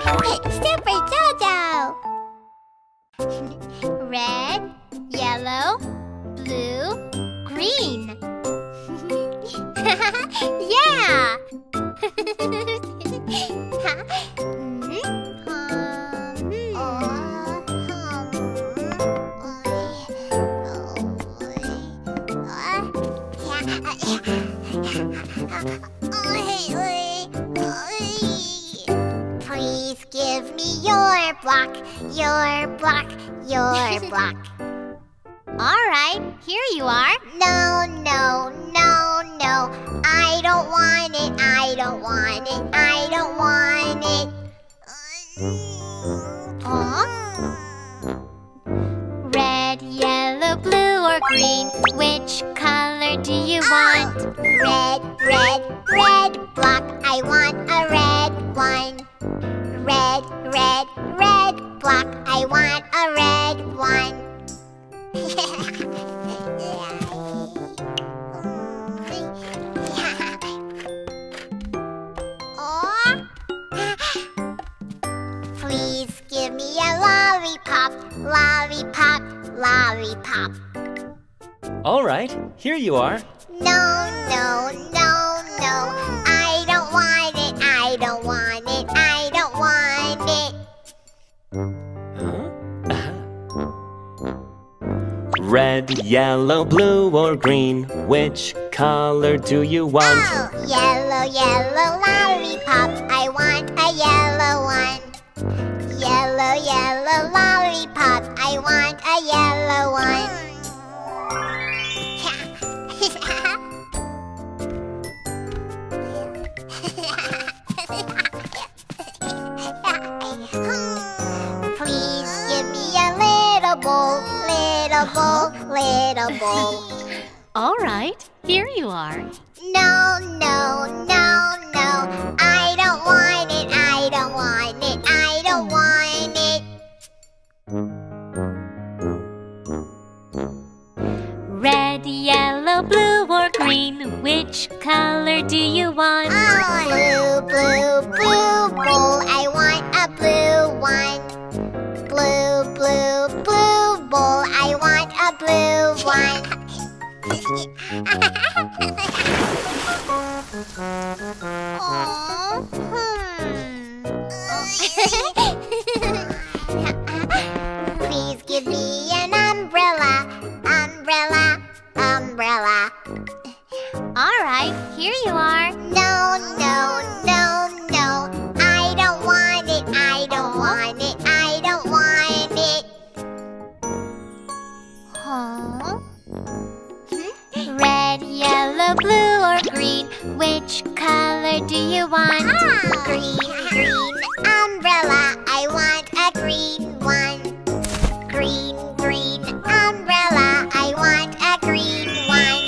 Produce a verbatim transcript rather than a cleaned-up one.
Super Jojo! Red, yellow, blue, green. Yeah! Please give me your block, your block, your block. All right, here you are. No, no, no, no. I don't want it, I don't want it, I don't want it. Huh? Red, yellow, blue, or green, which color do you want? Red, red, red block. I want a red one. Red, red, red block. I want a red one. Please give me a lollipop, lollipop, lollipop. All right, here you are. No, no, no, no. I don't want it, I don't want it, I don't want it. Huh? Red, yellow, blue, or green, which color do you want? Oh, yellow, yellow lollipop. I want a yellow one. Yellow, yellow lollipop. I want a yellow one. Please give me a little bowl, little bowl, little bowl. All right, here you are. No, no, no, no. I don't want it, I don't want it, I don't want it. Red, yellow, blue, or green, which color do you want? Oh, blue, blue, blue bowl. I want a blue one. Blue, blue, blue bowl. I want a blue one. Oh, hmm. Please give me an umbrella, umbrella, umbrella. All right, here you are. No, no, no, no. I don't want it, I don't want it, I don't want it. Huh? Red, yellow, blue, or green, which color do you want? Oh. Green, green, umbrella. I want a green one. Green, green, umbrella. I want a green one.